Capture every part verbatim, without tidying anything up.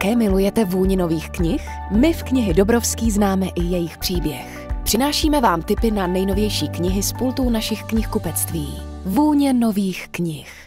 Také milujete vůni nových knih? My v Knihy Dobrovský známe i jejich příběh. Přinášíme vám tipy na nejnovější knihy z pultů našich knihkupectví. Vůně nových knih.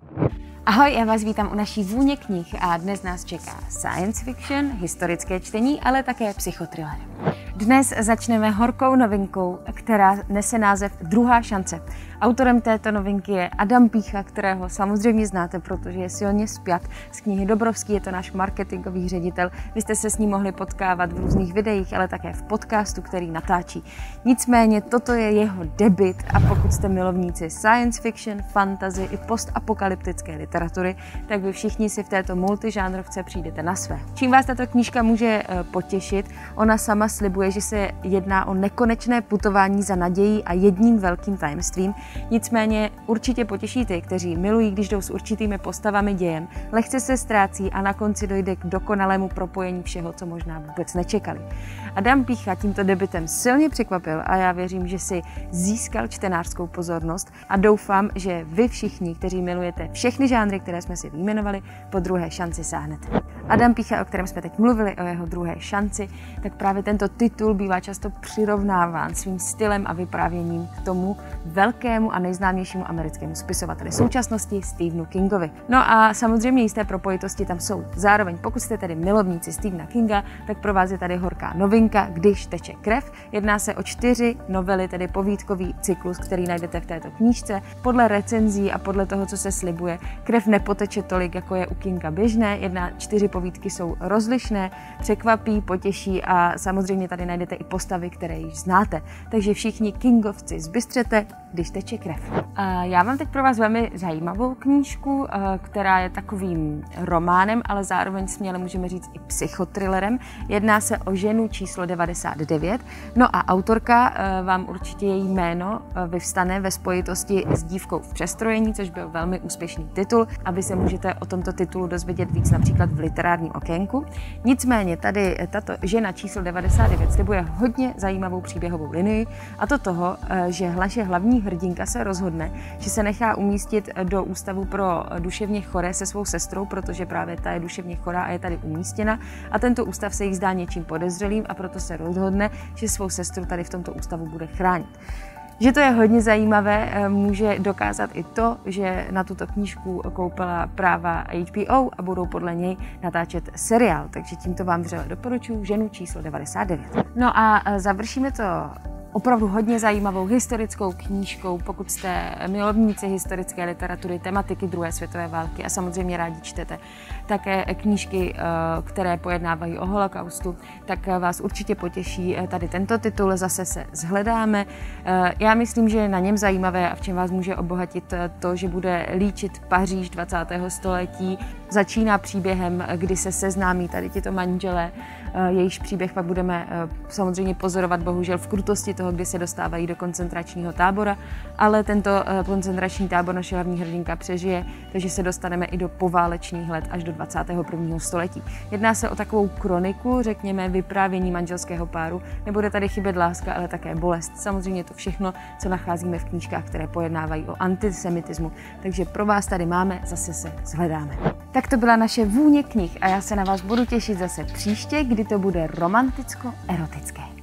Ahoj, já vás vítám u naší vůně knih a dnes nás čeká science fiction, historické čtení, ale také psychotriller. Dnes začneme horkou novinkou, která nese název Druhá šance. Autorem této novinky je Adam Pícha, kterého samozřejmě znáte, protože je silně spjat z Knihy Dobrovský, je to náš marketingový ředitel. Vy jste se s ním mohli potkávat v různých videích, ale také v podcastu, který natáčí. Nicméně toto je jeho debut a pokud jste milovníci science fiction, fantasy i postapokalyptické literatury, tak vy všichni si v této multižánrovce přijdete na své. Čím vás tato knížka může potěšit, ona sama slibuje, že se jedná o nekonečné putování za nadějí a jedním velkým tajemstvím. Nicméně určitě potěší ty, kteří milují, když jdou s určitými postavami dějem, lehce se ztrácí a na konci dojde k dokonalému propojení všeho, co možná vůbec nečekali. Adam Pícha tímto debutem silně překvapil a já věřím, že si získal čtenářskou pozornost a doufám, že vy všichni, kteří milujete všechny žánry, které jsme si vyjmenovali, po druhé šanci sáhnete. Adam Pícha, o kterém jsme teď mluvili, o jeho druhé šanci, tak právě tento titul bývá často přirovnáván svým stylem a vyprávěním k tomu velkému a nejznámějšímu americkému spisovateli současnosti Stephenu Kingovi. No a samozřejmě jisté propojitosti tam jsou. Zároveň, pokud jste tedy milovníci Stephena Kinga, tak pro vás je tady horká novinka, Když teče krev. Jedná se o čtyři novely, tedy povídkový cyklus, který najdete v této knížce. Podle recenzí a podle toho, co se slibuje, krev nepoteče tolik, jako je u Kinga běžné. Jedna čtyři povídky jsou rozlišné, překvapí, potěší a samozřejmě tady najdete i postavy, které již znáte. Takže všichni kingovci zbystřete, Když teče krev. Já mám teď pro vás velmi zajímavou knížku, která je takovým románem, ale zároveň směle můžeme říct i psychothrillerem. Jedná se o Ženu číslo devadesát devět. No a autorka, vám určitě její jméno vyvstane ve spojitosti s Dívkou v přestrojení, což byl velmi úspěšný titul, aby se můžete o tomto titulu dozvědět víc například v literárním okénku. Nicméně tady tato Žena číslo devadesát devět slibuje hodně zajímavou příběhovou linii, a to toho, že naše hlavní hrdinka se rozhodne, že se nechá umístit do ústavu pro duševně choré se svou sestrou, protože právě ta je duševně chorá a je tady umístěna a tento ústav se jí zdá něčím podezřelým a proto se rozhodne, že svou sestru tady v tomto ústavu bude chránit. Že to je hodně zajímavé, může dokázat i to, že na tuto knížku koupila práva H B O a budou podle něj natáčet seriál, takže tímto vám vřele doporučuji Ženu číslo devadesát devět. No a završíme to opravdu hodně zajímavou historickou knížkou, pokud jste milovníci historické literatury, tematiky druhé světové války a samozřejmě rádi čtete také knížky, které pojednávají o holokaustu, tak vás určitě potěší tady tento titul, Zase se shledáme. Já myslím, že je na něm zajímavé a v čem vás může obohatit to, že bude líčit Paříž dvacátého století. Začíná příběhem, kdy se seznámí tady tito manželé, jejichž příběh pak budeme samozřejmě pozorovat bohužel v krutosti toho, kdy se dostávají do koncentračního tábora, ale tento koncentrační tábor naše hlavní hrdinka přežije, takže se dostaneme i do poválečných let až do dvacátého prvního století. Jedná se o takovou kroniku, řekněme, vyprávění manželského páru. Nebude tady chybět láska, ale také bolest. Samozřejmě to všechno, co nacházíme v knížkách, které pojednávají o antisemitismu. Takže pro vás tady máme Zase se shledáme. Tak to byla naše vůně knih a já se na vás budu těšit zase příště, kdy to bude romanticko-erotické.